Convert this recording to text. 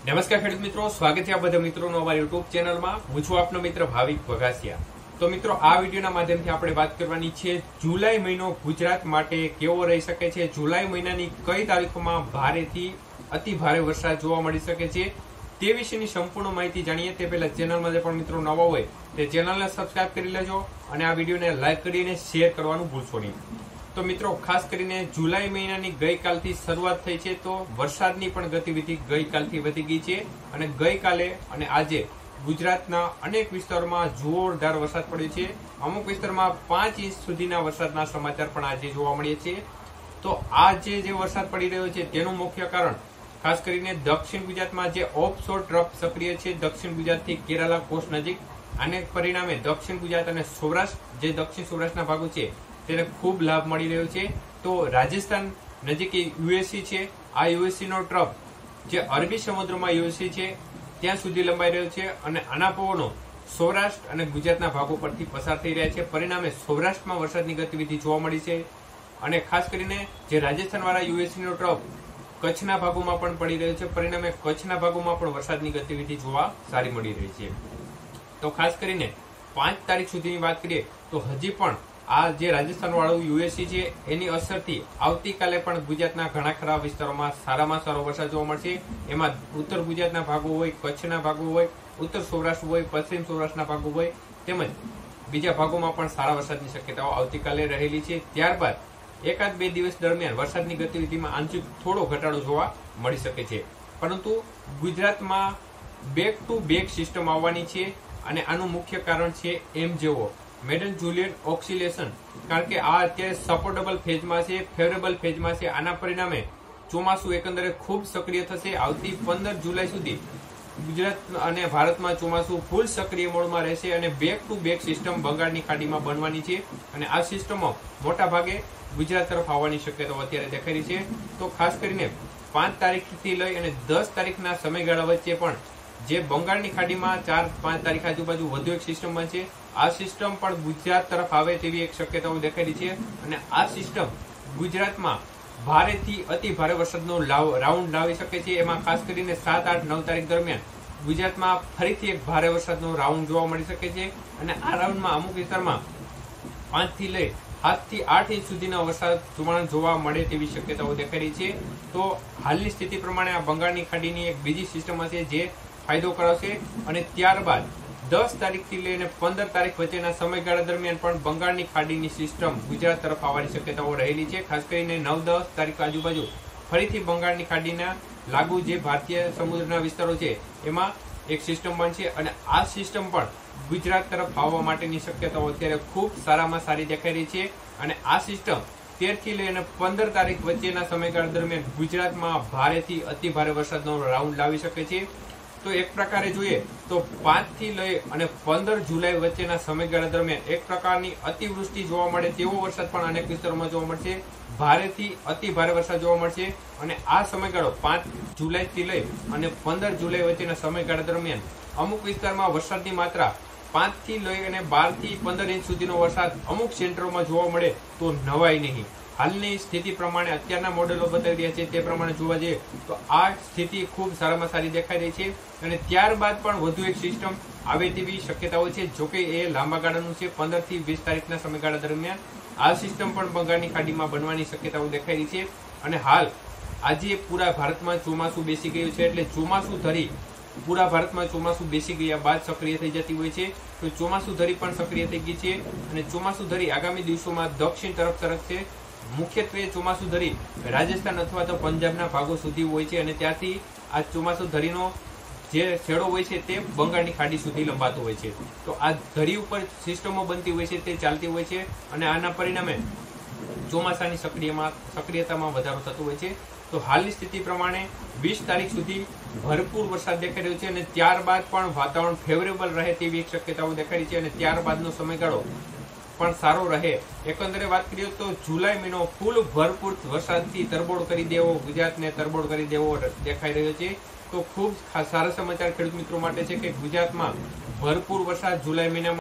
નમસ્કાર ખેડૂત મિત્રો, સ્વાગત છે આ બધા મિત્રોનો અમારી યુટ્યુબ ચેનલમાં। હું છું આપનો મિત્ર ભાવિક વઘાસિયા। તો મિત્રો, આ વિડીયોના માધ્યમથી આપણે વાત કરવાની છે જુલાઈ મહિનો ગુજરાત માટે કેવો રહી શકે છે, જુલાઈ મહિનાની કઈ તારીખોમાં ભારેથી અતિ ભારે વરસાદ જોવા મળી શકે છે તે વિશેની સંપૂર્ણ માહિતી જાણીએ તે પહેલા ચેનલમાં જે પણ મિત્રો નવા હોય તે ચેનલને સબસ્ક્રાઇબ કરી લેજો અને આ વિડીયોને લાઈક કરીને શેર કરવાનું ભૂલશો નહીં। તો મિત્રો, ખાસ કરીને જુલાઈ મહિનાની ગઈકાલથી શરૂઆત થઈ છે તો વરસાદની પણ ગતિવિધિ ગઈકાલથી વધી ગઈ છે અને ગઈકાલે અને આજે ગુજરાતના અનેક વિસ્તારોમાં જોરદાર વરસાદ પડ્યો છે। અમુક વિસ્તારમાં 5 ઇંચ સુધીના વરસાદના સમાચાર પણ આજે જોવા મળ્યા છે। તો આજે જે વરસાદ પડી રહ્યો છે તેનું મુખ્ય કારણ ખાસ કરીને દક્ષિણ ગુજરાતમાં જે ઓફશોર ટ્રફ સક્રિય છે દક્ષિણ ગુજરાતથી કેરાલા કોસ્ટ નજીક, આને પરિણામે દક્ષિણ ગુજરાત અને સૌરાષ્ટ્ર જે દક્ષિણ સૌરાષ્ટ્રના ભાગો છે તેને ખૂબ લાભ મળી રહ્યો છે। તો રાજસ્થાન નજીક યુએસસી છે, આ યુએસસી નો ટ્રફ જે અરબી સમુદ્રમાં યુએસસી છે ત્યાં સુધી લંબાઈ રહ્યો છે અને આના પવનો સૌરાષ્ટ્ર અને ગુજરાતના ભાગો પરથી પસાર થઈ રહ્યા છે। પરિણામે સૌરાષ્ટ્રમાં વરસાદની ગતિવિધિ જોવા મળી છે અને ખાસ કરીને જે રાજસ્થાન વાળા યુએસસી નો ટ્રફ કચ્છના ભાગોમાં પણ પડી રહ્યો છે, પરિણામે કચ્છના ભાગોમાં પણ વરસાદની ગતિવિધિ જોવા સારી મળી રહી છે। તો ખાસ કરીને 5 તારીખ સુધીની વાત કરીએ તો હજી પણ આ જે રાજસ્થાન વાળું યુએસસી છે એની અસરથી આવતીકાલે પણ ગુજરાતના ઘણા ખરા વિસ્તારોમાં સારામાં સારો વરસાદ જોવા મળશે। એમાં ઉત્તર ગુજરાતના ભાગો હોય, કચ્છના ભાગો હોય, ઉત્તર સૌરાષ્ટ્ર હોય, પશ્ચિમ સૌરાષ્ટ્રના ભાગો હોય તેમજ બીજા ભાગોમાં પણ સારા વરસાદની શક્યતાઓ આવતીકાલે રહેલી છે। ત્યારબાદ એકાદ બે દિવસ દરમિયાન વરસાદની ગતિવિધિમાં આંશિક થોડો ઘટાડો જોવા મળી શકે છે, પરંતુ ગુજરાતમાં બેક ટુ બેક સિસ્ટમ આવવાની છે અને આનું મુખ્ય કારણ છે એમજેઓ મેડન જુલિયન ઓક્સિલેશન, કારણ કે આ અત્યારે સપોર્ટેબલ ફેઝમાં છે, ફેવરેબલ ફેઝમાં છે। આના પરિણામે ચોમાસું એકંદરે ખૂબ સક્રિય થશે। આવતી 15 જુલાઈ સુધી ગુજરાત અને ભારતમાં ચોમાસું ફૂલ સક્રિય મોડમાં રહેશે અને બેક ટુ બેક સિસ્ટમ બંગાળની ખાડીમાં બનવાની છે અને આ સિસ્ટમો મોટા ભાગે ગુજરાત તરફ આવવાની શક્યતાઓ અત્યારે દેખાઈ રહી છે। તો ખાસ કરીને 5 તારીખથી લઈ અને 10 તારીખના સમયગાળા વચ્ચે પણ જે બંગાળની ખાડીમાં 4-5 તારીખ આજુબાજુ વધુ એક સિસ્ટમ બનશે, આ સિસ્ટમ પણ ગુજરાત તરફ આવે તેવી એક શક્યતાઓ દેખાઈ રહી છે અને આ સિસ્ટમ ગુજરાતમાં ભારેથી અતિ ભારે વરસાદનો રાઉન્ડ લાવી શકે છે। એમાં ખાસ કરીને 7, 8, 9 તારીખ દરમિયાન ગુજરાતમાં ફરીથી એક ભારે વરસાદનો રાઉન્ડ જોવા મળી શકે છે અને આ રાઉન્ડમાં અમુક વિસ્તારમાં 5 થી લઈ 7 થી 8 ઇંચ સુધીનો વરસાદ જોવા મળે તેવી શક્યતાઓ દેખાઈ રહી છે। તો હાલની સ્થિતિ પ્રમાણે આ બંગાળની ખાડીની એક બીજી સિસ્ટમ હશે જે ફાયદો કરાવશે અને ત્યારબાદ 10 તારીખથી લઈને 15 તારીખ વચ્ચેના સમયગાળા દરમિયાન પણ બંગાળની ખાડીની સિસ્ટમ ગુજરાત તરફ આવવાની શક્યતાઓ રહેલી છે। ખાસ કરીને 9-10 તારીખ આજુબાજુ ફરીથી બંગાળની ખાડીના લાગુ જે ભારતીય સમુદ્રના વિસ્તારો છે એમાં એક સિસ્ટમ બનશે અને આ સિસ્ટમ પણ ગુજરાત તરફ આવવા માટેની શક્યતાઓ અત્યારે ખૂબ સારામાં સારી દેખાઈ રહી છે અને આ સિસ્ટમ 13 થી લઈને 15 તારીખ વચ્ચેના સમયગાળા દરમિયાન ગુજરાતમાં ભારેથી અતિ ભારે વરસાદનો રાઉન્ડ લાવી શકે છે। તો એક પ્રકારે જોઈએ તો 5 થી લઈ અને 15 જુલાઈ વચ્ચેના સમયગાળા દરમિયાન એક પ્રકારની અતિવૃષ્ટિ જોવા મળે તેવો વરસાદ પણ અનેક વિસ્તારોમાં જોવા મળશે, ભારેથી અતિ ભારે વરસાદ જોવા મળશે અને આ સમયગાળો 5 જુલાઈથી લઈ અને 15 જુલાઈ વચ્ચેના સમયગાળા દરમિયાન અમુક વિસ્તારમાં વરસાદની માત્રા 5 થી લઈ અને 12 થી 15 ઇંચ સુધીનો વરસાદ અમુક સેન્ટરોમાં જોવા મળે તો નવાય નહીં। હાલની સ્થિતિ પ્રમાણે અત્યારના મોડેલો બતાવી રહ્યા છે તે પ્રમાણે જોવા જઈએ તો આ સ્થિતિ ખૂબ સારામાં સારી દેખાઈ રહી છે અને ત્યારબાદ પણ વધુ એક સિસ્ટમ આવે તેવી શક્યતાઓ છે, જોકે એ લાંબા ગાળાનું છે। 15 થી 20 તારીખના સમયગાળા દરમિયાન આ સિસ્ટમ પણ બંગાળની ખાડીમાં બનવાની શક્યતાઓ દેખાઈ રહી છે અને હાલ આજે પૂરા ભારતમાં ચોમાસું બેસી ગયું છે એટલે ચોમાસું ધરી પૂરા ભારતમાં ચોમાસું બેસી ગયા બાદ સક્રિય થઈ જતી હોય છે। તો ચોમાસું ધરી પણ સક્રિય થઈ ગઈ છે અને ચોમાસું ધરી આગામી દિવસોમાં દક્ષિણ તરફ સરકશે। મુખ્યત્વે ચોમાસુ ધરી રાજસ્થાન અથવા તો પંજાબના ભાગો સુધી હોય છે અને ત્યાંથી આ ચોમાસુ ધરીનો જે છેડો હોય છે તે બંગાળની ખાડી સુધી લંબાતો હોય છે। તો આ ધરી ઉપર સિસ્ટમો બનતી હોય છે તે ચાલતી હોય છે અને આના પરિણામે ચોમાસાની સક્રિયતામાં વધારો થતો હોય છે। તો હાલની સ્થિતિ પ્રમાણે 20 તારીખ સુધી ભરપૂર વરસાદ દેખાઈ રહ્યો છે અને ત્યારબાદ પણ વાતાવરણ ફેવરેબલ રહે તેવી એક શક્યતાઓ દેખાઈ રહી છે અને ત્યારબાદનો સમયગાળો પણ સારો રહે। એકંદરે વાત કરીએ તો જુલાઈ મહિનો ફૂલ ભરપૂર વરસાદથી તરબોળ કરી દેવો, ગુજરાતને તરબોળ કરી દેવો દેખાઈ રહ્યો છે। તો ખૂબ સારા સમાચાર ખેડૂત મિત્રો માટે છે કે ગુજરાતમાં ભરપૂર વરસાદ જુલાઈ મહિનામાં